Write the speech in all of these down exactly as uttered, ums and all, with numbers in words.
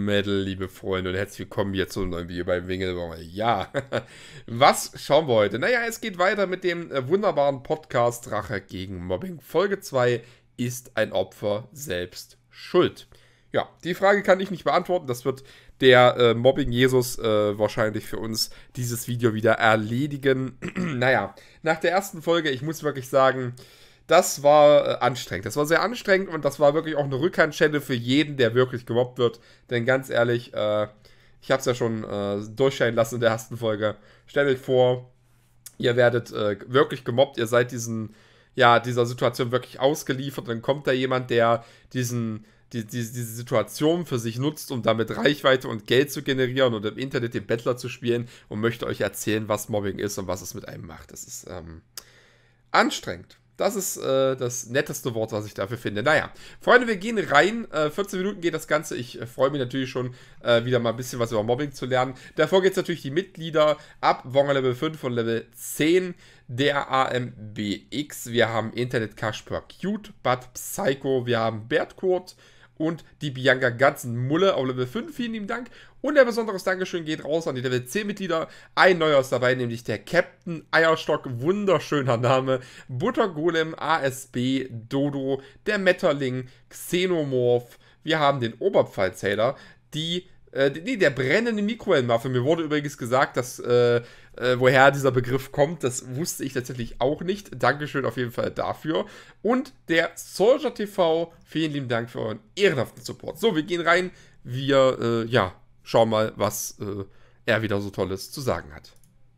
Metal, liebe Freunde, und herzlich willkommen hier zu einem neuen Video bei Wingelbauer. Ja, was schauen wir heute? Naja, es geht weiter mit dem äh, wunderbaren Podcast Rache gegen Mobbing. Folge zwei: Ist ein Opfer selbst schuld? Ja, die Frage kann ich nicht beantworten. Das wird der äh, Mobbing-Jesus äh, wahrscheinlich für uns dieses Video wieder erledigen. Naja, nach der ersten Folge, ich muss wirklich sagen, das war äh, anstrengend. Das war sehr anstrengend und das war wirklich auch eine Rückhandschelle für jeden, der wirklich gemobbt wird. Denn ganz ehrlich, äh, ich habe es ja schon äh, durchscheinen lassen in der ersten Folge. Stellt euch vor, ihr werdet äh, wirklich gemobbt, ihr seid diesen, ja, dieser Situation wirklich ausgeliefert. Dann kommt da jemand, der diesen, die, die, diese Situation für sich nutzt, um damit Reichweite und Geld zu generieren und im Internet den Bettler zu spielen und möchte euch erzählen, was Mobbing ist und was es mit einem macht. Das ist ähm, anstrengend. Das ist äh, das netteste Wort, was ich dafür finde. Naja, Freunde, wir gehen rein. Äh, vierzehn Minuten geht das Ganze. Ich äh, freue mich natürlich schon, äh, wieder mal ein bisschen was über Mobbing zu lernen. Davor geht es natürlich die Mitglieder ab. Wonger Level fünf und Level zehn. Der A M B X. Wir haben Internet Kasper Cute, Bad Psycho. Wir haben Bertkurt und die Bianca Ganzen Mulle auf Level fünf. Vielen lieben Dank. Und ein besonderes Dankeschön geht raus an die Level zehn Mitglieder. Ein neuer ist dabei, nämlich der Captain Eierstock. Wunderschöner Name. Buttergolem, A S B, Dodo, der Metterling, Xenomorph. Wir haben den Oberpfalzähler, die, äh, nee, der brennende Mikrowellenwaffe. Mir wurde übrigens gesagt, dass, äh, äh, woher dieser Begriff kommt. Das wusste ich tatsächlich auch nicht. Dankeschön auf jeden Fall dafür. Und der Soldier T V. Vielen lieben Dank für euren ehrenhaften Support. So, wir gehen rein. Wir, äh, ja, schauen mal, was äh, er wieder so Tolles zu sagen hat.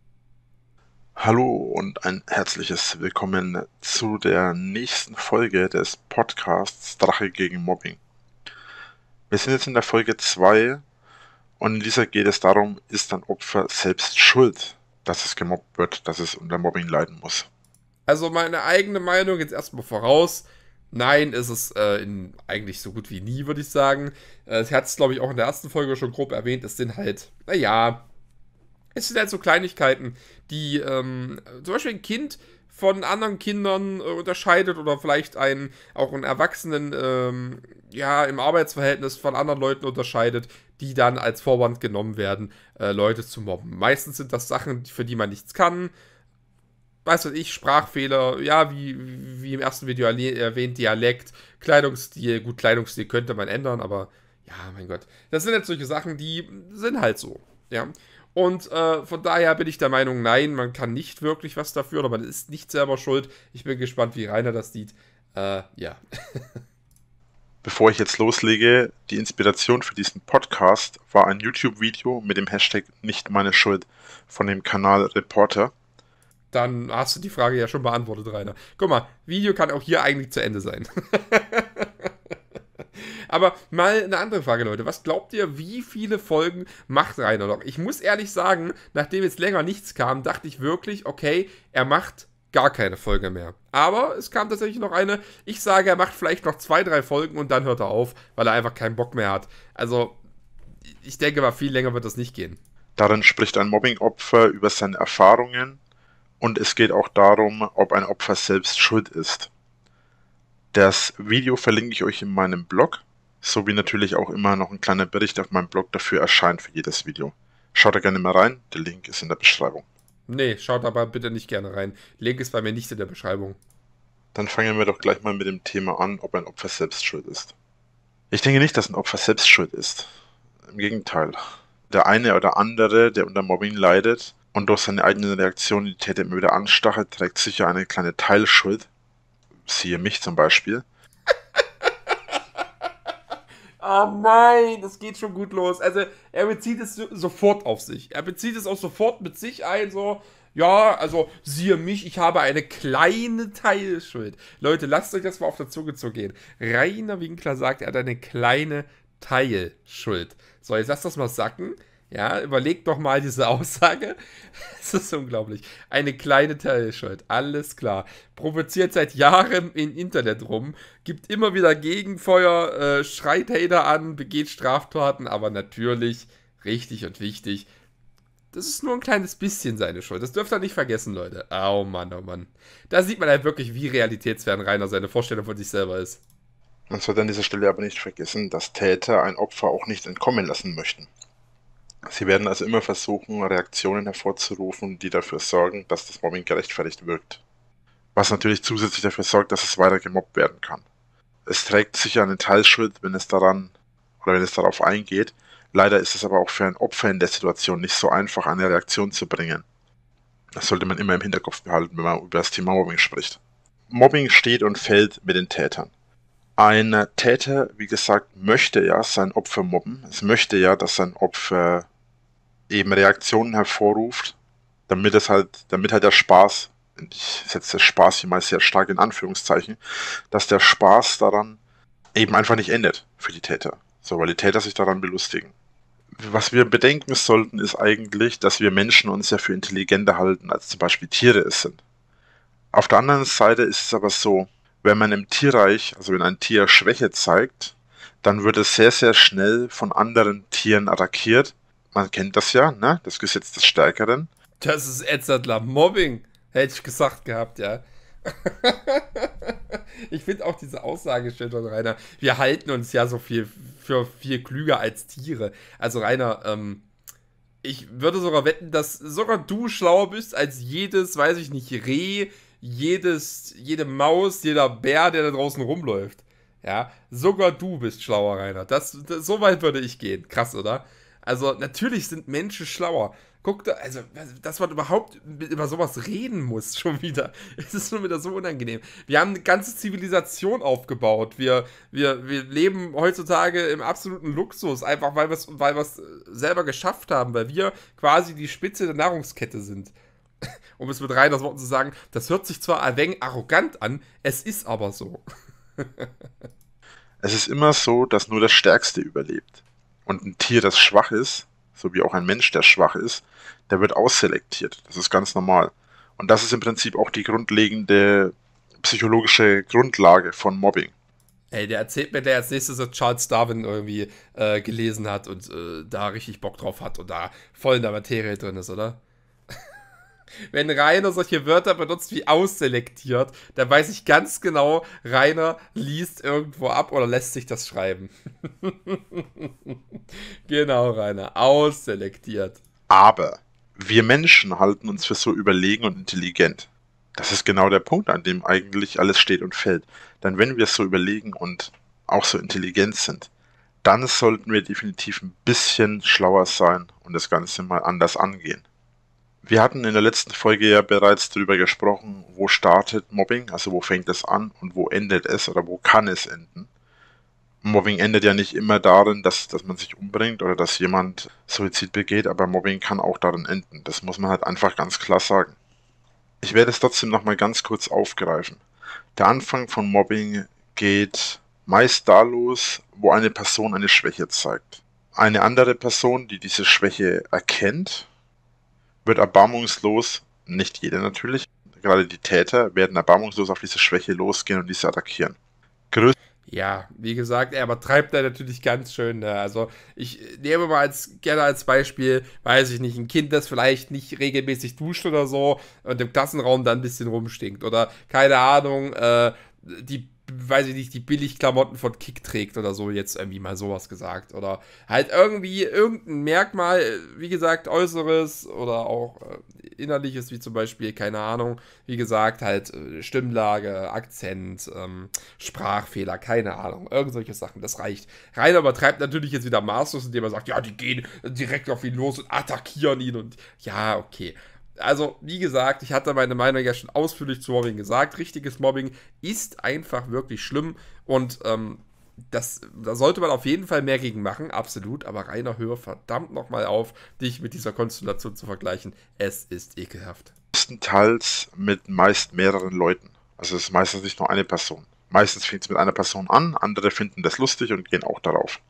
Hallo und ein herzliches Willkommen zu der nächsten Folge des Podcasts Drache gegen Mobbing. Wir sind jetzt in der Folge zwei und in dieser geht es darum, ist ein Opfer selbst schuld, dass es gemobbt wird, dass es unter Mobbing leiden muss. Also meine eigene Meinung jetzt erstmal voraus. Nein, ist es äh, in, eigentlich so gut wie nie, würde ich sagen. Äh, ich hatte es, glaube ich, auch in der ersten Folge schon grob erwähnt. Es sind halt, naja, es sind halt so Kleinigkeiten, die ähm, zum Beispiel ein Kind von anderen Kindern äh, unterscheidet oder vielleicht einen, auch einen Erwachsenen, ähm, ja, im Arbeitsverhältnis von anderen Leuten unterscheidet, die dann als Vorwand genommen werden, äh, Leute zu mobben. Meistens sind das Sachen, für die man nichts kann. Weiß was ich, Sprachfehler, ja, wie, wie im ersten Video erwähnt, Dialekt, Kleidungsstil. Gut, Kleidungsstil könnte man ändern, aber ja, mein Gott. Das sind jetzt solche Sachen, die sind halt so, ja. Und äh, von daher bin ich der Meinung, nein, man kann nicht wirklich was dafür, oder man ist nicht selber schuld. Ich bin gespannt, wie Rainer das sieht. Äh, ja. Bevor ich jetzt loslege, die Inspiration für diesen Podcast war ein YouTube-Video mit dem Hashtag nicht meine Schuld von dem Kanal Reporter. Dann hast du die Frage ja schon beantwortet, Rainer. Guck mal, Video kann auch hier eigentlich zu Ende sein. Aber mal eine andere Frage, Leute. Was glaubt ihr, wie viele Folgen macht Rainer noch? Ich muss ehrlich sagen, nachdem jetzt länger nichts kam, dachte ich wirklich, okay, er macht gar keine Folge mehr. Aber es kam tatsächlich noch eine. Ich sage, er macht vielleicht noch zwei, drei Folgen und dann hört er auf, weil er einfach keinen Bock mehr hat. Also, ich denke mal, viel länger wird das nicht gehen. Darin spricht ein Mobbing-Opfer über seine Erfahrungen. Und es geht auch darum, ob ein Opfer selbst schuld ist. Das Video verlinke ich euch in meinem Blog, sowie natürlich auch immer noch ein kleiner Bericht auf meinem Blog dafür erscheint für jedes Video. Schaut da gerne mal rein, der Link ist in der Beschreibung. Nee, schaut aber bitte nicht gerne rein. Link ist bei mir nicht in der Beschreibung. Dann fangen wir doch gleich mal mit dem Thema an, ob ein Opfer selbst schuld ist. Ich denke nicht, dass ein Opfer selbst schuld ist. Im Gegenteil. Der eine oder andere, der unter Mobbing leidet, und durch seine eigenen Reaktionen die Täter immer wieder anstachelt, trägt sicher eine kleine Teilschuld. Siehe mich zum Beispiel. Oh nein, das geht schon gut los. Also, er bezieht es so, sofort auf sich. Er bezieht es auch sofort mit sich ein, so, ja, also, siehe mich, ich habe eine kleine Teilschuld. Leute, lasst euch das mal auf der Zunge zu gehen. Rainer Winkler sagt, er hat eine kleine Teilschuld. So, jetzt lasst das mal sacken. Ja, überlegt doch mal diese Aussage. Es ist unglaublich. Eine kleine Teilschuld, alles klar. Provoziert seit Jahren im Internet rum, gibt immer wieder Gegenfeuer, äh, schreit Hater an, begeht Straftaten, aber natürlich, richtig und wichtig, das ist nur ein kleines bisschen seine Schuld. Das dürft ihr nicht vergessen, Leute. Oh Mann, oh Mann. Da sieht man halt wirklich, wie realitätsfern Rainer seine Vorstellung von sich selber ist. Man sollte an dieser Stelle aber nicht vergessen, dass Täter ein Opfer auch nicht entkommen lassen möchten. Sie werden also immer versuchen, Reaktionen hervorzurufen, die dafür sorgen, dass das Mobbing gerechtfertigt wirkt. Was natürlich zusätzlich dafür sorgt, dass es weiter gemobbt werden kann. Es trägt sicher einen Teilschuld, wenn es daran oder wenn es darauf eingeht. Leider ist es aber auch für ein Opfer in der Situation nicht so einfach, eine Reaktion zu bringen. Das sollte man immer im Hinterkopf behalten, wenn man über das Thema Mobbing spricht. Mobbing steht und fällt mit den Tätern. Ein Täter, wie gesagt, möchte ja sein Opfer mobben. Es möchte ja, dass sein Opfer eben Reaktionen hervorruft, damit es halt, damit halt der Spaß, ich setze Spaß hier mal sehr stark in Anführungszeichen, dass der Spaß daran eben einfach nicht endet für die Täter. So, weil die Täter sich daran belustigen. Was wir bedenken sollten, ist eigentlich, dass wir Menschen uns ja für intelligenter halten, als zum Beispiel Tiere es sind. Auf der anderen Seite ist es aber so, wenn man im Tierreich, also wenn ein Tier Schwäche zeigt, dann wird es sehr, sehr schnell von anderen Tieren attackiert. Man kennt das ja, ne? Das Gesetz des Stärkeren. Das ist Edzardler Mobbing, hätte ich gesagt gehabt, ja. Ich finde auch diese Aussage schön von Rainer. Wir halten uns ja so viel für viel klüger als Tiere. Also Rainer, ähm, ich würde sogar wetten, dass sogar du schlauer bist als jedes, weiß ich nicht, Reh, jedes, jede Maus, jeder Bär, der da draußen rumläuft. Ja, sogar du bist schlauer, Rainer. Das, das, so weit würde ich gehen. Krass, oder? Also, natürlich sind Menschen schlauer. Guck da, also, dass man überhaupt über sowas reden muss, schon wieder. Es ist schon wieder so unangenehm. Wir haben eine ganze Zivilisation aufgebaut. Wir, wir, wir leben heutzutage im absoluten Luxus, einfach weil wir es weil wir's selber geschafft haben, weil wir quasi die Spitze der Nahrungskette sind. Um es mit Reiners Worten zu sagen, das hört sich zwar ein wenig arrogant an, es ist aber so. Es ist immer so, dass nur das Stärkste überlebt. Und ein Tier, das schwach ist, so wie auch ein Mensch, der schwach ist, der wird ausselektiert. Das ist ganz normal. Und das ist im Prinzip auch die grundlegende psychologische Grundlage von Mobbing. Ey, der erzählt mir, der als nächstes so Charles Darwin irgendwie äh, gelesen hat und äh, da richtig Bock drauf hat und da voll in der Materie drin ist, oder? Wenn Rainer solche Wörter benutzt wie ausselektiert, dann weiß ich ganz genau, Rainer liest irgendwo ab oder lässt sich das schreiben. Genau, Rainer, ausselektiert. Aber wir Menschen halten uns für so überlegen und intelligent. Das ist genau der Punkt, an dem eigentlich alles steht und fällt. Denn wenn wir so überlegen und auch so intelligent sind, dann sollten wir definitiv ein bisschen schlauer sein und das Ganze mal anders angehen. Wir hatten in der letzten Folge ja bereits darüber gesprochen, wo startet Mobbing, also wo fängt es an und wo endet es oder wo kann es enden. Mobbing endet ja nicht immer darin, dass, dass man sich umbringt oder dass jemand Suizid begeht, aber Mobbing kann auch darin enden. Das muss man halt einfach ganz klar sagen. Ich werde es trotzdem nochmal ganz kurz aufgreifen. Der Anfang von Mobbing geht meist da los, wo eine Person eine Schwäche zeigt. Eine andere Person, die diese Schwäche erkennt, wird erbarmungslos, nicht jeder natürlich, gerade die Täter werden erbarmungslos auf diese Schwäche losgehen und diese attackieren. Größ Ja, wie gesagt, er übertreibt da natürlich ganz schön. Ne? Also ich nehme mal als, gerne als Beispiel, weiß ich nicht, ein Kind, das vielleicht nicht regelmäßig duscht oder so und im Klassenraum dann ein bisschen rumstinkt. Oder, keine Ahnung, äh, die, weiß ich nicht, die Billigklamotten von Kick trägt oder so, jetzt irgendwie mal sowas gesagt. Oder halt irgendwie irgendein Merkmal, wie gesagt, Äußeres oder auch äh, Innerliches, wie zum Beispiel, keine Ahnung, wie gesagt, halt äh, Stimmlage, Akzent, ähm, Sprachfehler, keine Ahnung, irgend solche Sachen, das reicht. Rainer übertreibt natürlich jetzt wieder maßlos, indem er sagt, ja, die gehen direkt auf ihn los und attackieren ihn und ja, okay. Also, wie gesagt, ich hatte meine Meinung ja schon ausführlich zu Mobbing gesagt. Richtiges Mobbing ist einfach wirklich schlimm und ähm, das, da sollte man auf jeden Fall mehr gegen machen, absolut. Aber Rainer, hör verdammt nochmal auf, dich mit dieser Konstellation zu vergleichen. Es ist ekelhaft. Größtenteils mit meist mehreren Leuten. Also es ist meistens nicht nur eine Person. Meistens fängt es mit einer Person an, andere finden das lustig und gehen auch darauf.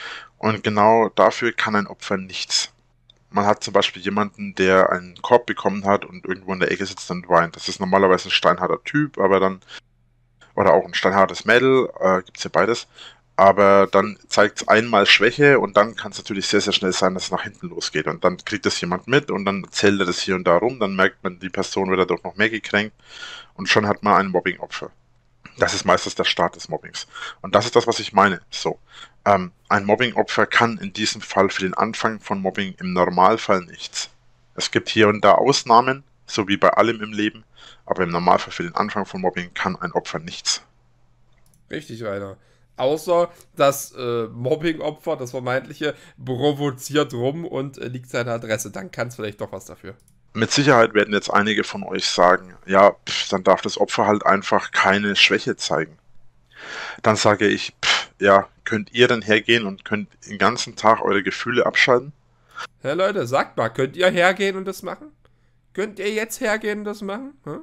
Und genau dafür kann ein Opfer nichts. Man hat zum Beispiel jemanden, der einen Korb bekommen hat und irgendwo in der Ecke sitzt und weint. Das ist normalerweise ein steinharter Typ, aber dann, oder auch ein steinhartes Mädel, äh, gibt's ja beides. Aber dann zeigt es einmal Schwäche und dann kann es natürlich sehr, sehr schnell sein, dass es nach hinten losgeht. Und dann kriegt das jemand mit und dann erzählt er das hier und da rum. Dann merkt man, die Person wird dadurch noch mehr gekränkt und schon hat man ein Mobbing-Opfer. Das ist meistens der Start des Mobbings. Und das ist das, was ich meine. So, ähm, ein Mobbing-Opfer kann in diesem Fall für den Anfang von Mobbing im Normalfall nichts. Es gibt hier und da Ausnahmen, so wie bei allem im Leben, aber im Normalfall für den Anfang von Mobbing kann ein Opfer nichts. Richtig, Rainer. Außer das äh, Mobbing-Opfer, das vermeintliche, provoziert rum und äh, liegt seine Adresse. Dann kann es vielleicht doch was dafür. Mit Sicherheit werden jetzt einige von euch sagen, ja, pff, dann darf das Opfer halt einfach keine Schwäche zeigen. Dann sage ich, pff, ja, könnt ihr dann hergehen und könnt den ganzen Tag eure Gefühle abschalten? Hä, Leute, sagt mal, könnt ihr hergehen und das machen? Könnt ihr jetzt hergehen und das machen? Hm?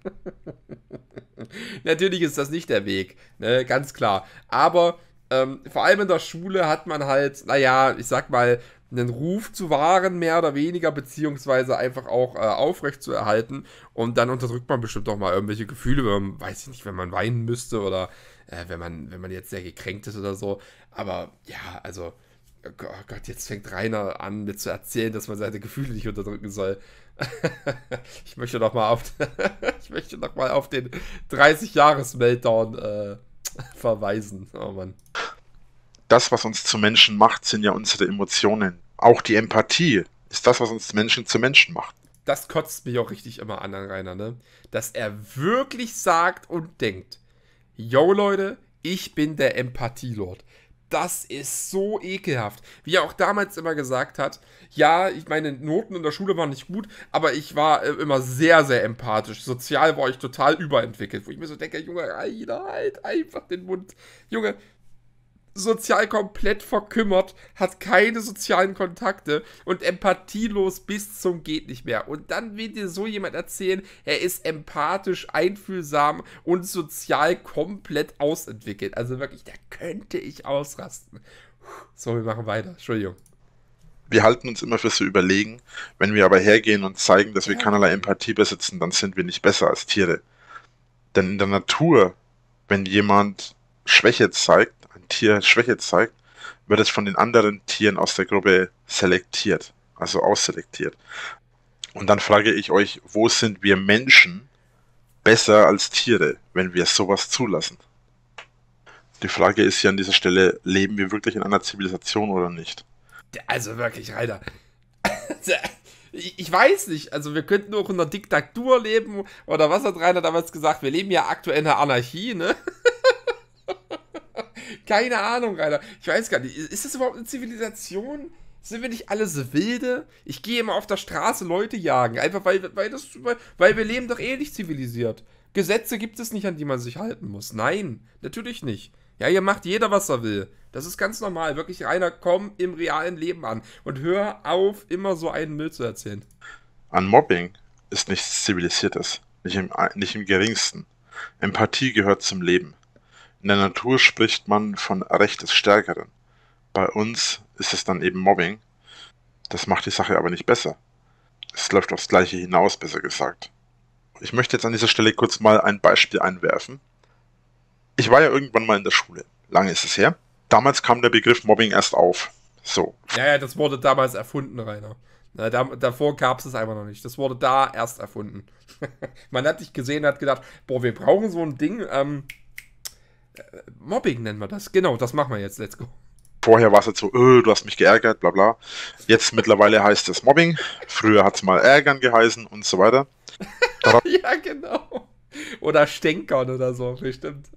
Natürlich ist das nicht der Weg, ne? Ganz klar. Aber ähm, vor allem in der Schule hat man halt, naja, ich sag mal, einen Ruf zu wahren, mehr oder weniger, beziehungsweise einfach auch äh, aufrecht zu erhalten. Und dann unterdrückt man bestimmt auch mal irgendwelche Gefühle, wenn man, weiß ich nicht, wenn man weinen müsste oder äh, wenn man, wenn man jetzt sehr gekränkt ist oder so. Aber ja, also, oh Gott, jetzt fängt Rainer an, mir zu erzählen, dass man seine Gefühle nicht unterdrücken soll. ich möchte noch mal auf, ich möchte noch mal auf den dreißig-Jahres-Meltdown äh, verweisen. Oh Mann. Das, was uns zu Menschen macht, sind ja unsere Emotionen. Auch die Empathie ist das, was uns Menschen zu Menschen macht. Das kotzt mich auch richtig immer an, an Rainer, ne? Dass er wirklich sagt und denkt, yo Leute, ich bin der Empathielord. Das ist so ekelhaft. Wie er auch damals immer gesagt hat, ja, ich meine Noten in der Schule waren nicht gut, aber ich war äh, immer sehr, sehr empathisch. Sozial war ich total überentwickelt. Wo ich mir so denke, Junge, Rainer, halt einfach den Mund. Junge, sozial komplett verkümmert, hat keine sozialen Kontakte und empathielos bis zum geht nicht mehr. Und dann will dir so jemand erzählen, er ist empathisch, einfühlsam und sozial komplett ausentwickelt. Also wirklich, da könnte ich ausrasten. So, wir machen weiter. Entschuldigung. Wir halten uns immer für so überlegen, wenn wir aber hergehen und zeigen, dass wir keinerlei Empathie besitzen, dann sind wir nicht besser als Tiere. Denn in der Natur, wenn jemand Schwäche zeigt, ein Tier Schwäche zeigt, wird es von den anderen Tieren aus der Gruppe selektiert, also ausselektiert. Und dann frage ich euch, wo sind wir Menschen besser als Tiere, wenn wir sowas zulassen? Die Frage ist hier an dieser Stelle, leben wir wirklich in einer Zivilisation oder nicht? Also wirklich, Alter. Ich weiß nicht, also wir könnten auch in einer Diktatur leben, oder was hat Rainer damals gesagt? Wir leben ja aktuell in der Anarchie, ne? Keine Ahnung, Alter. Ich weiß gar nicht. Ist das überhaupt eine Zivilisation? Sind wir nicht alles Wilde? Ich gehe immer auf der Straße Leute jagen. Einfach weil, weil, das, weil, weil wir leben doch eh nicht zivilisiert. Gesetze gibt es nicht, an die man sich halten muss. Nein, natürlich nicht. Ja, hier macht jeder, was er will. Das ist ganz normal. Wirklich, Rainer, komm im realen Leben an. Und hör auf, immer so einen Müll zu erzählen. An Mobbing ist nichts Zivilisiertes. Nicht im, nicht im geringsten. Empathie gehört zum Leben. In der Natur spricht man von Recht des Stärkeren. Bei uns ist es dann eben Mobbing. Das macht die Sache aber nicht besser. Es läuft aufs Gleiche hinaus, besser gesagt. Ich möchte jetzt an dieser Stelle kurz mal ein Beispiel einwerfen. Ich war ja irgendwann mal in der Schule. Lange ist es her. Damals kam der Begriff Mobbing erst auf. So. Ja, ja, das wurde damals erfunden, Rainer. Na, da, davor gab es es einfach noch nicht. Das wurde da erst erfunden. Man hat dich gesehen und hat gedacht, boah, wir brauchen so ein Ding, ähm, Mobbing nennen wir das. Genau, das machen wir jetzt. Let's go. Vorher war es jetzt so, öh, du hast mich geärgert, bla bla. Jetzt mittlerweile heißt es Mobbing. Früher hat es mal Ärgern geheißen und so weiter. Ja, genau. Oder Stänkern oder so, bestimmt.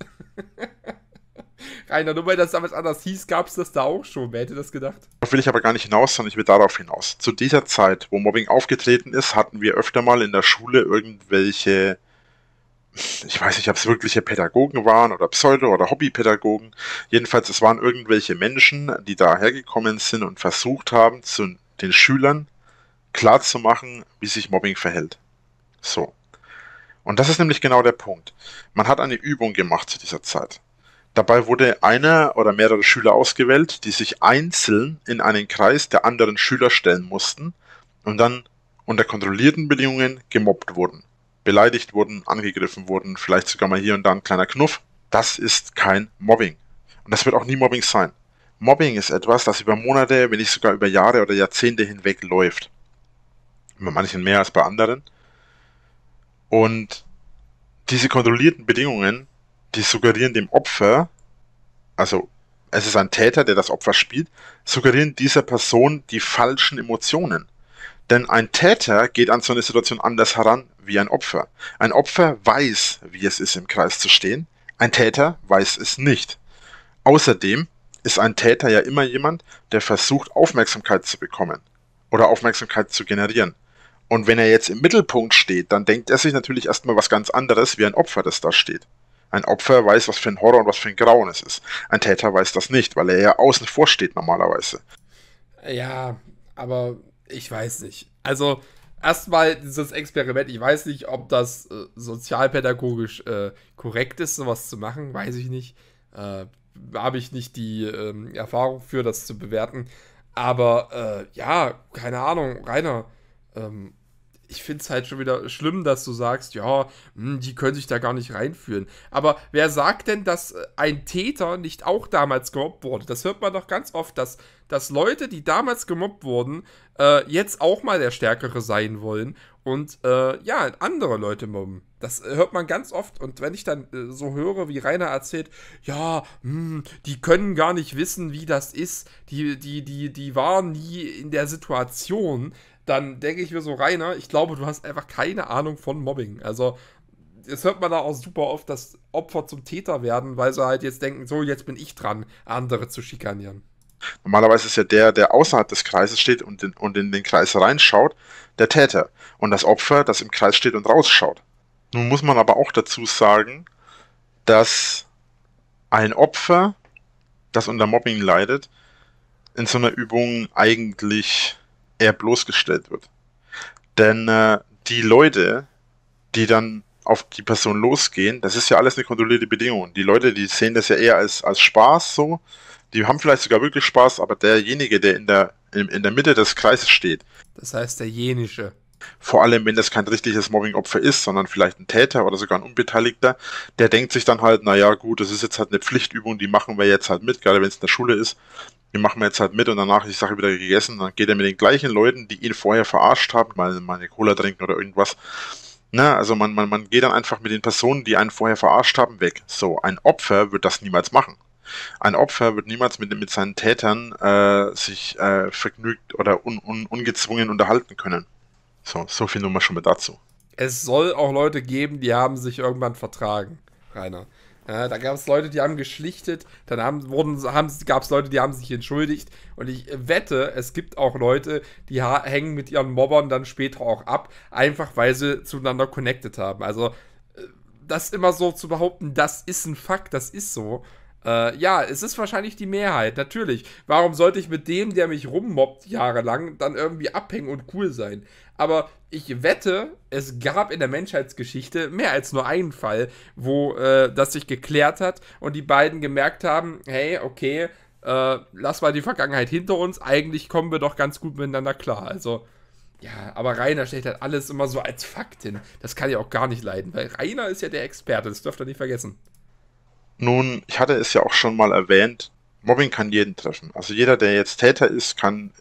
Rainer, nur weil das damals anders hieß, gab es das da auch schon. Wer hätte das gedacht? Darauf will ich aber gar nicht hinaus, sondern ich will darauf hinaus. Zu dieser Zeit, wo Mobbing aufgetreten ist, hatten wir öfter mal in der Schule irgendwelche, ich weiß nicht, ob es wirkliche Pädagogen waren oder Pseudo- oder Hobbypädagogen. Jedenfalls, es waren irgendwelche Menschen, die da hergekommen sind und versucht haben, zu den Schülern klarzumachen, wie sich Mobbing verhält. So. Und das ist nämlich genau der Punkt. Man hat eine Übung gemacht zu dieser Zeit. Dabei wurde einer oder mehrere Schüler ausgewählt, die sich einzeln in einen Kreis der anderen Schüler stellen mussten und dann unter kontrollierten Bedingungen gemobbt wurden. Beleidigt wurden, angegriffen wurden, vielleicht sogar mal hier und da ein kleiner Knuff. Das ist kein Mobbing. Und das wird auch nie Mobbing sein. Mobbing ist etwas, das über Monate, wenn nicht sogar über Jahre oder Jahrzehnte hinweg läuft. Bei manchen mehr als bei anderen. Und diese kontrollierten Bedingungen, die suggerieren dem Opfer, also es ist ein Täter, der das Opfer spielt, suggerieren dieser Person die falschen Emotionen. Denn ein Täter geht an so eine Situation anders heran wie ein Opfer. Ein Opfer weiß, wie es ist, im Kreis zu stehen. Ein Täter weiß es nicht. Außerdem ist ein Täter ja immer jemand, der versucht, Aufmerksamkeit zu bekommen oder Aufmerksamkeit zu generieren. Und wenn er jetzt im Mittelpunkt steht, dann denkt er sich natürlich erstmal was ganz anderes wie ein Opfer, das da steht. Ein Opfer weiß, was für ein Horror und was für ein Grauen es ist. Ein Täter weiß das nicht, weil er ja außen vor steht normalerweise. Ja, aber ich weiß nicht. Also, erstmal dieses Experiment, ich weiß nicht, ob das äh, sozialpädagogisch äh, korrekt ist, sowas zu machen, weiß ich nicht. Äh, Habe ich nicht die ähm, Erfahrung für, das zu bewerten. Aber äh, ja, keine Ahnung, Rainer, ähm, ich finde es halt schon wieder schlimm, dass du sagst, ja, hm, die können sich da gar nicht reinfühlen. Aber wer sagt denn, dass äh, ein Täter nicht auch damals gemobbt wurde? Das hört man doch ganz oft, dass, dass Leute, die damals gemobbt wurden, äh, jetzt auch mal der Stärkere sein wollen und äh, ja, andere Leute mobben. Das hört man ganz oft. Und wenn ich dann äh, so höre, wie Rainer erzählt, ja, hm, die können gar nicht wissen, wie das ist, die, die, die, die waren nie in der Situation, dann denke ich mir so, Rainer, ich glaube, du hast einfach keine Ahnung von Mobbing. Also, das hört man da auch super oft, dass Opfer zum Täter werden, weil sie halt jetzt denken, so, jetzt bin ich dran, andere zu schikanieren. Normalerweise ist ja der, der außerhalb des Kreises steht und in, und in den Kreis reinschaut, der Täter. Und das Opfer, das im Kreis steht und rausschaut. Nun muss man aber auch dazu sagen, dass ein Opfer, das unter Mobbing leidet, in so einer Übung eigentlich eher bloßgestellt wird. Denn äh, die Leute, die dann auf die Person losgehen, das ist ja alles eine kontrollierte Bedingung. Die Leute, die sehen das ja eher als, als Spaß so. Die haben vielleicht sogar wirklich Spaß, aber derjenige, der in der, in, in der Mitte des Kreises steht, Das heißt, der Jenische. vor allem wenn das kein richtiges Mobbing-Opfer ist, sondern vielleicht ein Täter oder sogar ein Unbeteiligter, der denkt sich dann halt, naja gut, das ist jetzt halt eine Pflichtübung, die machen wir jetzt halt mit, gerade wenn es in der Schule ist, die machen wir jetzt halt mit und danach ist die Sache wieder gegessen, dann geht er mit den gleichen Leuten, die ihn vorher verarscht haben, mal, mal eine Cola trinken oder irgendwas. Na, also man, man, man geht dann einfach mit den Personen, die einen vorher verarscht haben, weg. So, ein Opfer wird das niemals machen. Ein Opfer wird niemals mit, mit seinen Tätern äh, sich äh, vergnügt oder un, un, ungezwungen unterhalten können. So, so viel nur mal schon mit dazu. Es soll auch Leute geben, die haben sich irgendwann vertragen, Rainer. Ja, da gab es Leute, die haben geschlichtet, dann haben, wurden, haben, gab es Leute, die haben sich entschuldigt. Und ich wette, es gibt auch Leute, die ha- hängen mit ihren Mobbern dann später auch ab, einfach weil sie zueinander connected haben. Also, äh, das immer so zu behaupten, das ist ein Fakt, das ist so. Äh, ja, es ist wahrscheinlich die Mehrheit, natürlich. Warum sollte ich mit dem, der mich rummobbt jahrelang, dann irgendwie abhängen und cool sein? Aber ich wette, es gab in der Menschheitsgeschichte mehr als nur einen Fall, wo äh, das sich geklärt hat und die beiden gemerkt haben, hey, okay, äh, lass mal die Vergangenheit hinter uns, eigentlich kommen wir doch ganz gut miteinander klar. Also, ja, aber Rainer stellt halt alles immer so als Fakt hin. Das kann ich auch gar nicht leiden, weil Rainer ist ja der Experte, das dürft ihr nicht vergessen. Nun, ich hatte es ja auch schon mal erwähnt, Mobbing kann jeden treffen. Also jeder, der jetzt Täter ist, kann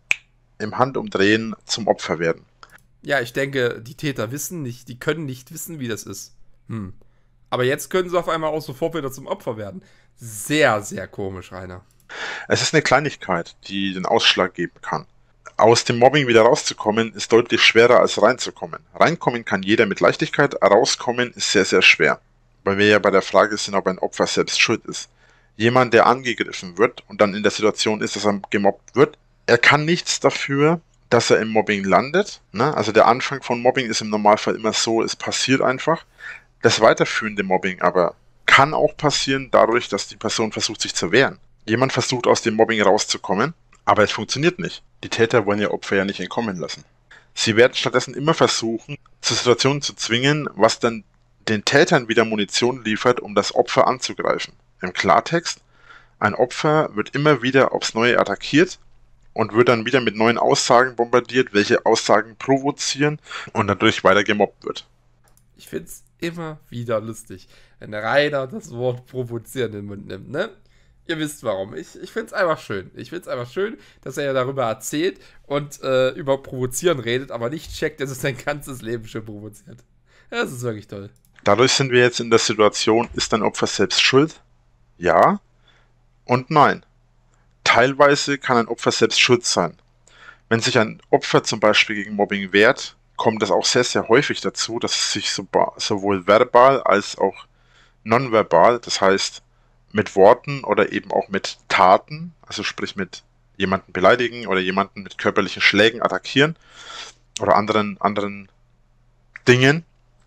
im Handumdrehen zum Opfer werden. Ja, ich denke, die Täter wissen nicht, die können nicht wissen, wie das ist. Hm. Aber jetzt können sie auf einmal auch sofort wieder zum Opfer werden. Sehr, sehr komisch, Rainer. Es ist eine Kleinigkeit, die den Ausschlag geben kann. Aus dem Mobbing wieder rauszukommen, ist deutlich schwerer als reinzukommen. Reinkommen kann jeder mit Leichtigkeit, rauskommen ist sehr, sehr schwer. Weil wir ja bei der Frage sind, ob ein Opfer selbst schuld ist. Jemand, der angegriffen wird und dann in der Situation ist, dass er gemobbt wird, er kann nichts dafür, dass er im Mobbing landet. Ne? Also der Anfang von Mobbing ist im Normalfall immer so, es passiert einfach. Das weiterführende Mobbing aber kann auch passieren dadurch, dass die Person versucht, sich zu wehren. Jemand versucht, aus dem Mobbing rauszukommen, aber es funktioniert nicht. Die Täter wollen ihr Opfer ja nicht entkommen lassen. Sie werden stattdessen immer versuchen, zu Situationen zu zwingen, was dann den Tätern wieder Munition liefert, um das Opfer anzugreifen. Im Klartext, ein Opfer wird immer wieder aufs Neue attackiert und wird dann wieder mit neuen Aussagen bombardiert, welche Aussagen provozieren und dadurch weiter gemobbt wird. Ich find's immer wieder lustig, wenn der Rainer das Wort provozieren in den Mund nimmt, ne? Ihr wisst warum. Ich, ich find's einfach schön. Ich find's einfach schön, dass er ja darüber erzählt und äh, über Provozieren redet, aber nicht checkt, dass es sein ganzes Leben schon provoziert. Das ist wirklich toll. Dadurch sind wir jetzt in der Situation, ist ein Opfer selbst schuld? Ja und nein. Teilweise kann ein Opfer selbst schuld sein. Wenn sich ein Opfer zum Beispiel gegen Mobbing wehrt, kommt es auch sehr, sehr häufig dazu, dass es sich sowohl verbal als auch nonverbal, das heißt mit Worten oder eben auch mit Taten, also sprich mit jemanden beleidigen oder jemanden mit körperlichen Schlägen attackieren oder anderen, anderen Dingen.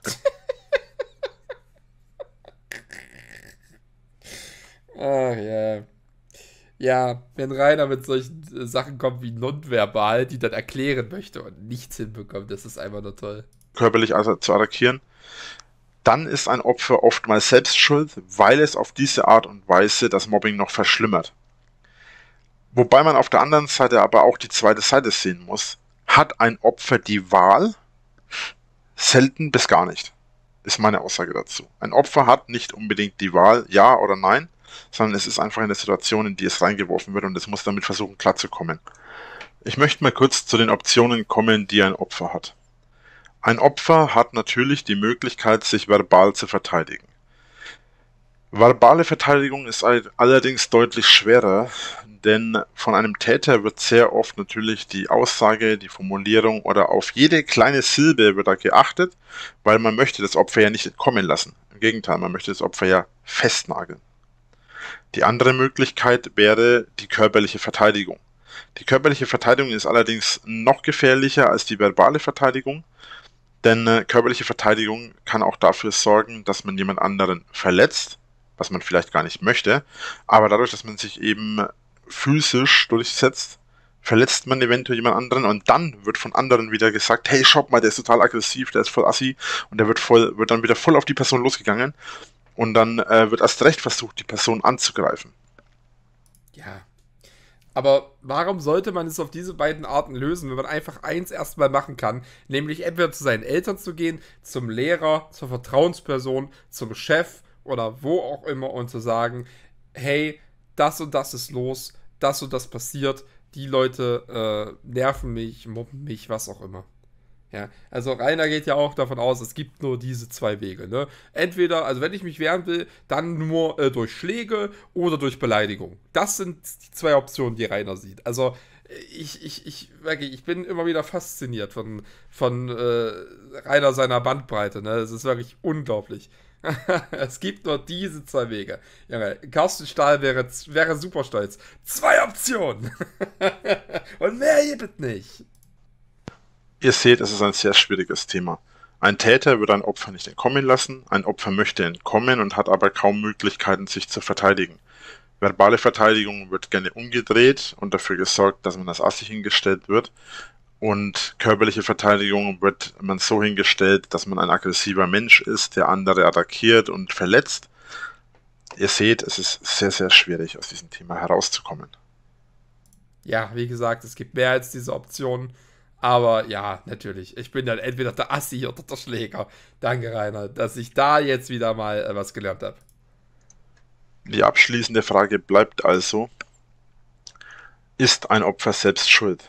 Ach ja. Ja, wenn Rainer mit solchen äh, Sachen kommt wie nonverbal, die dann erklären möchte und nichts hinbekommt, das ist einfach nur toll. Körperlich also zu attackieren, dann ist ein Opfer oftmals selbst schuld, weil es auf diese Art und Weise das Mobbing noch verschlimmert. Wobei man auf der anderen Seite aber auch die zweite Seite sehen muss. Hat ein Opfer die Wahl? Selten bis gar nicht, ist meine Aussage dazu. Ein Opfer hat nicht unbedingt die Wahl, ja oder nein, sondern es ist einfach eine Situation, in die es reingeworfen wird und es muss damit versuchen klarzukommen. Ich möchte mal kurz zu den Optionen kommen, die ein Opfer hat. Ein Opfer hat natürlich die Möglichkeit, sich verbal zu verteidigen. Verbale Verteidigung ist allerdings deutlich schwerer, denn von einem Täter wird sehr oft natürlich die Aussage, die Formulierung oder auf jede kleine Silbe wird da geachtet, weil man möchte das Opfer ja nicht entkommen lassen. Im Gegenteil, man möchte das Opfer ja festnageln. Die andere Möglichkeit wäre die körperliche Verteidigung. Die körperliche Verteidigung ist allerdings noch gefährlicher als die verbale Verteidigung, denn äh, körperliche Verteidigung kann auch dafür sorgen, dass man jemand anderen verletzt, was man vielleicht gar nicht möchte, aber dadurch, dass man sich eben physisch durchsetzt, verletzt man eventuell jemand anderen und dann wird von anderen wieder gesagt, hey, schaut mal, der ist total aggressiv, der ist voll assi und der wird voll, wird dann wieder voll auf die Person losgegangen und dann äh, wird erst recht versucht, die Person anzugreifen. Ja. Aber warum sollte man es auf diese beiden Arten lösen, wenn man einfach eins erstmal machen kann, nämlich entweder zu seinen Eltern zu gehen, zum Lehrer, zur Vertrauensperson, zum Chef oder wo auch immer und zu sagen, hey, das und das ist los, das und das passiert, die Leute äh, nerven mich, mobben mich, was auch immer. Ja, also Rainer geht ja auch davon aus, es gibt nur diese zwei Wege, ne? Entweder, also wenn ich mich wehren will, dann nur äh, durch Schläge oder durch Beleidigung. Das sind die zwei Optionen, die Rainer sieht. Also ich, ich, ich, wirklich, ich bin immer wieder fasziniert von, von äh, Rainer seiner Bandbreite, ne? Es ist wirklich unglaublich. Es gibt nur diese zwei Wege. Junge, Carsten Stahl wäre, wäre super stolz. Zwei Optionen! Und mehr gibt es nicht. Ihr seht, es ist ein sehr schwieriges Thema. Ein Täter wird ein Opfer nicht entkommen lassen, ein Opfer möchte entkommen und hat aber kaum Möglichkeiten, sich zu verteidigen. Verbale Verteidigung wird gerne umgedreht und dafür gesorgt, dass man als Assi hingestellt wird. Und körperliche Verteidigung wird man so hingestellt, dass man ein aggressiver Mensch ist, der andere attackiert und verletzt. Ihr seht, es ist sehr, sehr schwierig, aus diesem Thema herauszukommen. Ja, wie gesagt, es gibt mehr als diese Optionen. Aber ja, natürlich. Ich bin dann entweder der Assi oder der Schläger. Danke, Rainer, dass ich da jetzt wieder mal äh, was gelernt habe. Die abschließende Frage bleibt also, ist ein Opfer selbst schuld?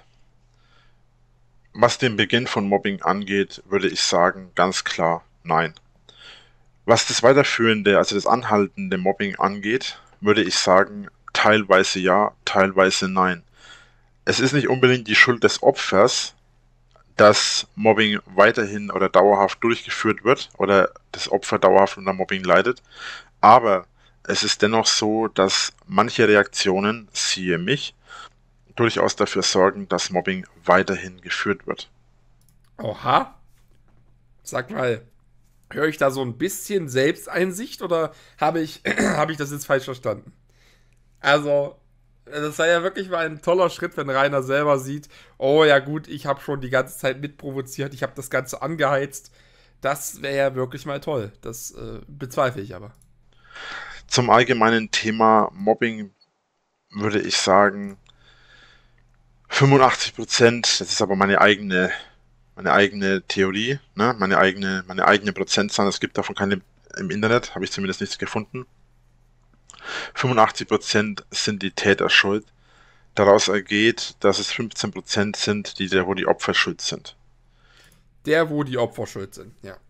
Was den Beginn von Mobbing angeht, würde ich sagen, ganz klar nein. Was das weiterführende, also das anhaltende Mobbing angeht, würde ich sagen, teilweise ja, teilweise nein. Es ist nicht unbedingt die Schuld des Opfers, dass Mobbing weiterhin oder dauerhaft durchgeführt wird oder das Opfer dauerhaft unter Mobbing leidet, aber es ist dennoch so, dass manche Reaktionen, siehe mich, durchaus dafür sorgen, dass Mobbing weiterhin geführt wird. Oha. Sag mal, höre ich da so ein bisschen Selbsteinsicht oder habe ich, habe ich das jetzt falsch verstanden? Also, das sei ja wirklich mal ein toller Schritt, wenn Rainer selber sieht, oh ja gut, ich habe schon die ganze Zeit mitprovoziert, ich habe das Ganze angeheizt. Das wäre ja wirklich mal toll. Das äh, bezweifle ich aber. Zum allgemeinen Thema Mobbing würde ich sagen, fünfundachtzig Prozent, das ist aber meine eigene, meine eigene Theorie, ne? meine, eigene, meine eigene Prozentzahl, es gibt davon keine im Internet, habe ich zumindest nichts gefunden. fünfundachtzig Prozent sind die Täter schuld. Daraus ergeht, dass es fünfzehn Prozent sind, die der, wo die Opfer schuld sind. Der, wo die Opfer schuld sind, ja.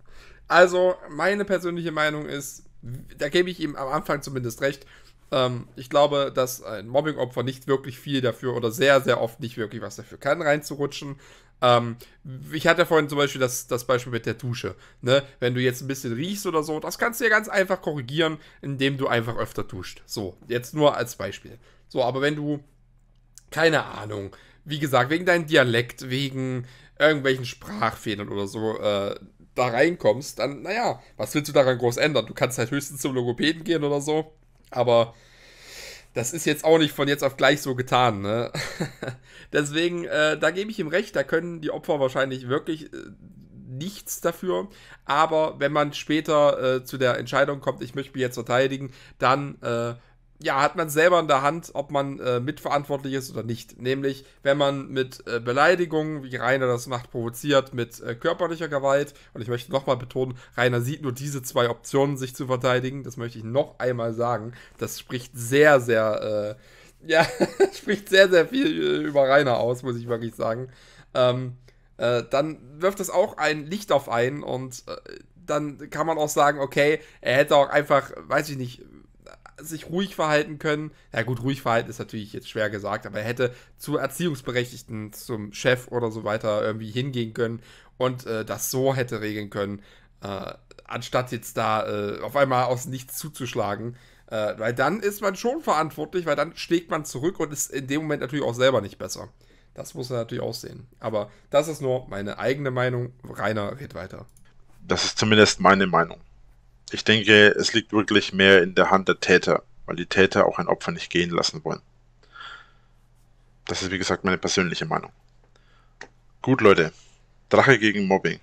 Also, meine persönliche Meinung ist, da gebe ich ihm am Anfang zumindest recht. Ähm, ich glaube, dass ein Mobbing-Opfer nicht wirklich viel dafür oder sehr, sehr oft nicht wirklich was dafür kann, reinzurutschen. Ähm, ich hatte vorhin zum Beispiel das, das Beispiel mit der Dusche. Ne? Wenn du jetzt ein bisschen riechst oder so, das kannst du ja ganz einfach korrigieren, indem du einfach öfter duscht. So, jetzt nur als Beispiel. So, aber wenn du, keine Ahnung, wie gesagt, wegen deinem Dialekt, wegen irgendwelchen Sprachfehlern oder so, äh, da reinkommst, dann, naja, was willst du daran groß ändern? Du kannst halt höchstens zum Logopäden gehen oder so, aber das ist jetzt auch nicht von jetzt auf gleich so getan, ne? Deswegen, äh, da gebe ich ihm recht, da können die Opfer wahrscheinlich wirklich äh, nichts dafür. Aber wenn man später äh, zu der Entscheidung kommt, ich möchte mich jetzt verteidigen, dann äh, ja, hat man selber in der Hand, ob man äh, mitverantwortlich ist oder nicht. Nämlich, wenn man mit äh, Beleidigungen, wie Rainer das macht, provoziert, mit äh, körperlicher Gewalt, und ich möchte nochmal betonen, Rainer sieht nur diese zwei Optionen, sich zu verteidigen, das möchte ich noch einmal sagen. Das spricht sehr, sehr, äh, ja, spricht sehr, sehr viel äh, über Rainer aus, muss ich wirklich sagen. Ähm, äh, dann wirft es auch ein Licht auf einen und äh, dann kann man auch sagen, okay, er hätte auch einfach, weiß ich nicht, sich ruhig verhalten können. Ja gut, ruhig verhalten ist natürlich jetzt schwer gesagt, aber er hätte zu Erziehungsberechtigten, zum Chef oder so weiter irgendwie hingehen können und äh, das so hätte regeln können, äh, anstatt jetzt da äh, auf einmal aus nichts zuzuschlagen. Äh, weil dann ist man schon verantwortlich, weil dann schlägt man zurück und ist in dem Moment natürlich auch selber nicht besser. Das muss er natürlich auch sehen. Aber das ist nur meine eigene Meinung. Rainer, red weiter. Das ist zumindest meine Meinung. Ich denke, es liegt wirklich mehr in der Hand der Täter, weil die Täter auch ein Opfer nicht gehen lassen wollen. Das ist wie gesagt meine persönliche Meinung. Gut, Leute, Drache gegen Mobbing.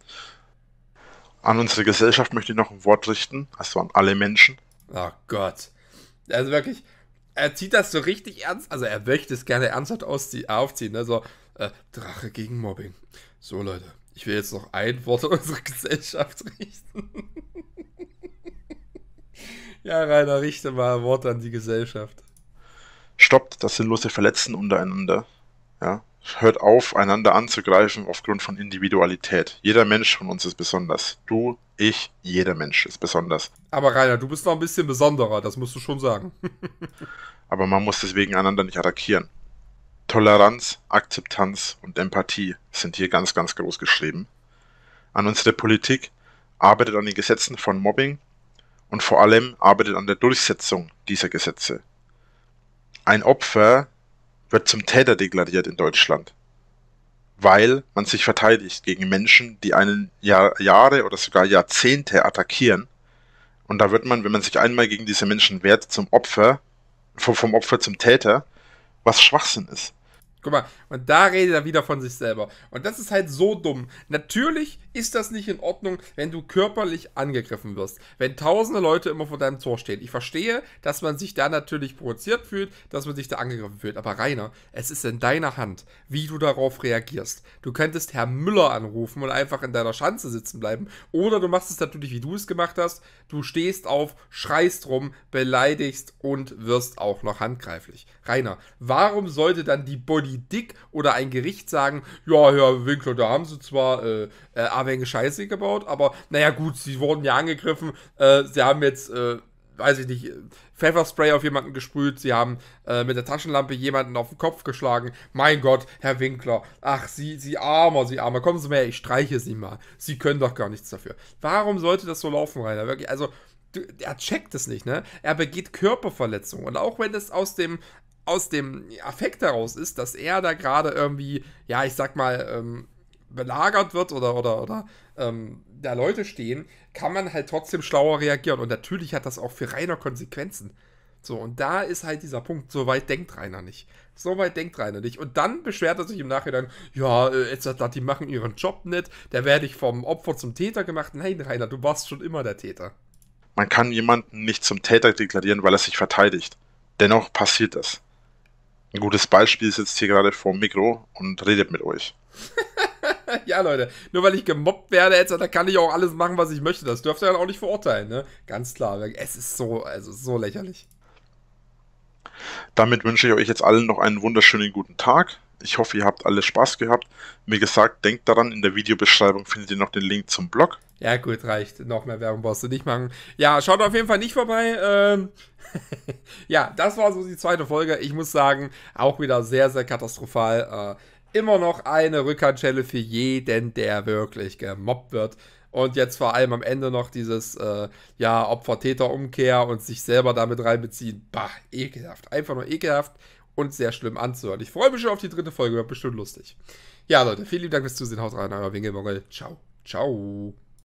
An unsere Gesellschaft möchte ich noch ein Wort richten, also an alle Menschen. Oh Gott. Also wirklich, er zieht das so richtig ernst, also er möchte es gerne ernsthaft aufziehen, ne? So, äh, Drache gegen Mobbing. So, Leute, ich will jetzt noch ein Wort an unsere Gesellschaft richten. Ja, Rainer, richte mal ein Wort an die Gesellschaft. Stoppt das sinnlose Verletzen untereinander. Ja? Hört auf, einander anzugreifen aufgrund von Individualität. Jeder Mensch von uns ist besonders. Du, ich, jeder Mensch ist besonders. Aber Rainer, du bist noch ein bisschen besonderer, das musst du schon sagen. Aber man muss deswegen einander nicht attackieren. Toleranz, Akzeptanz und Empathie sind hier ganz, ganz groß geschrieben. An unsere Politik, arbeitet an den Gesetzen von Mobbing und vor allem arbeitet an der Durchsetzung dieser Gesetze. Ein Opfer wird zum Täter deklariert in Deutschland, weil man sich verteidigt gegen Menschen, die einen Jahr, Jahre oder sogar Jahrzehnte attackieren. Und da wird man, wenn man sich einmal gegen diese Menschen wehrt, zum Opfer, vom, vom Opfer zum Täter, was Schwachsinn ist. Guck mal, und da redet er wieder von sich selber. Und das ist halt so dumm. Natürlich ist das nicht in Ordnung, wenn du körperlich angegriffen wirst. Wenn tausende Leute immer vor deinem Tor stehen. Ich verstehe, dass man sich da natürlich provoziert fühlt, dass man sich da angegriffen fühlt. Aber Rainer, es ist in deiner Hand, wie du darauf reagierst. Du könntest Herrn Müller anrufen und einfach in deiner Schanze sitzen bleiben. Oder du machst es natürlich, wie du es gemacht hast. Du stehst auf, schreist rum, beleidigst und wirst auch noch handgreiflich. Rainer, warum sollte dann die Politik oder ein Gericht sagen, ja, Herr Winkler, da haben sie zwar äh, äh, eine Scheiße gebaut, aber naja gut, sie wurden ja angegriffen, äh, sie haben jetzt, äh, weiß ich nicht, Pfefferspray auf jemanden gesprüht, sie haben äh, mit der Taschenlampe jemanden auf den Kopf geschlagen. Mein Gott, Herr Winkler, ach, Sie, Sie Armer, Sie Armer, kommen Sie mal her, ich streiche Sie mal. Sie können doch gar nichts dafür. Warum sollte das so laufen, Rainer? Wirklich, also, du, er checkt es nicht, ne? Er begeht Körperverletzungen und auch wenn es aus dem aus dem Affekt heraus ist, dass er da gerade irgendwie, ja, ich sag mal, ähm, belagert wird oder, oder, oder ähm, da Leute stehen, kann man halt trotzdem schlauer reagieren. Und natürlich hat das auch für Rainer Konsequenzen. So, und da ist halt dieser Punkt, so weit denkt Rainer nicht. So weit denkt Rainer nicht. Und dann beschwert er sich im Nachhinein, ja, äh, jetzt, die machen ihren Job nicht, da werde ich vom Opfer zum Täter gemacht. Nein, Rainer, du warst schon immer der Täter. Man kann jemanden nicht zum Täter deklarieren, weil er sich verteidigt. Dennoch passiert das. Ein gutes Beispiel sitzt hier gerade vor dem Mikro und redet mit euch. Ja, Leute, nur weil ich gemobbt werde, jetzt, da kann ich auch alles machen, was ich möchte. Das dürft ihr dann auch nicht verurteilen, ne? Ganz klar. Es ist so, also so lächerlich. Damit wünsche ich euch jetzt allen noch einen wunderschönen guten Tag. Ich hoffe, ihr habt alle Spaß gehabt. Wie gesagt, denkt daran, in der Videobeschreibung findet ihr noch den Link zum Blog. Ja gut, reicht. Noch mehr Werbung brauchst du nicht machen. Ja, schaut auf jeden Fall nicht vorbei. Ähm ja, das war so die zweite Folge. Ich muss sagen, auch wieder sehr, sehr katastrophal. Äh, immer noch eine Rückhandschelle für jeden, der wirklich gemobbt wird. Und jetzt vor allem am Ende noch dieses, äh, ja, Opfer-Täter-Umkehr und sich selber damit reinbeziehen. Bah, ekelhaft. Einfach nur ekelhaft und sehr schlimm anzuhören. Ich freue mich schon auf die dritte Folge, wird bestimmt lustig. Ja, Leute, vielen lieben Dank fürs Zusehen. Haut rein, euer Wingelmongel. Ciao. Ciao.